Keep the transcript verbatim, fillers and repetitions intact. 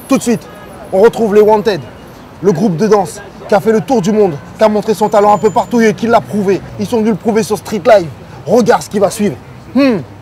Tout de suite, on retrouve les Wanted, le groupe de danse qui a fait le tour du monde, qui a montré son talent un peu partout et qui l'a prouvé. Ils sont venus le prouver sur Street Live. Regarde ce qui va suivre. Hmm.